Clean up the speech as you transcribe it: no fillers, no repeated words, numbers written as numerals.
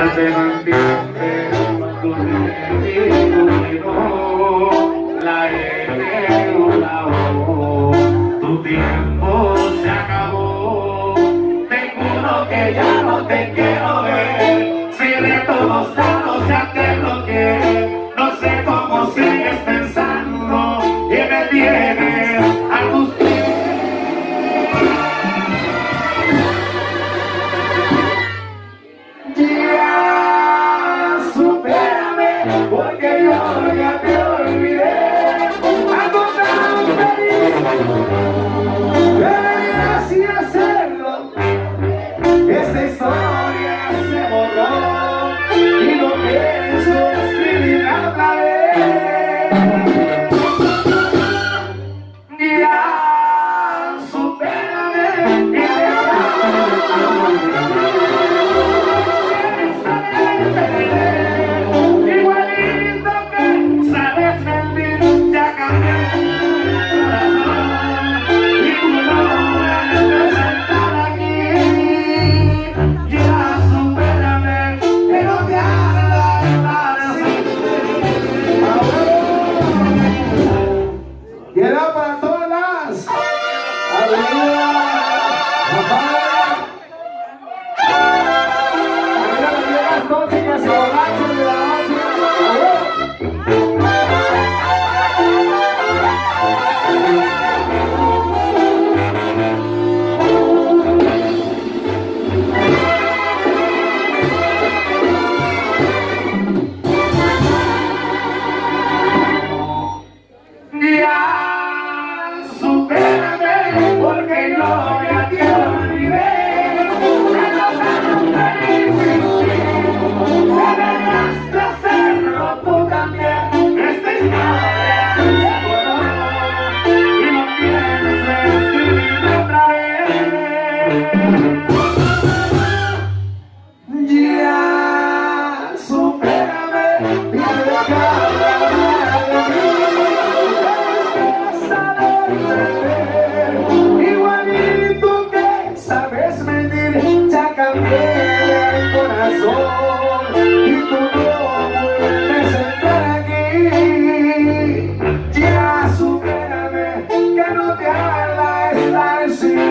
te mantienes con tu ritmo, la L o la O. Tu tiempo se acabó. Te juro que ya no te quiero ver. Si de todos lados ya te bloqueé. No sé cómo sigues pensando y me tienes a tus pies. Porque yo ya te olvidé, algo tan feliz, deberías así hacerlo. Esta historia se borró y no pienso escribirla otra vez. Ya, supérame y queda para todas las arriba, las tóxicas y borrachos de la noche. Porque yo ya te olvidé, deberías de hacerlo tú también. Esta historia se borró y no tienes que escribir otra vez. Ya, supérame y sabes mentir, ya cambié el corazón y tú no vuelves a estar aquí. Ya supérame, que no te haga estar sin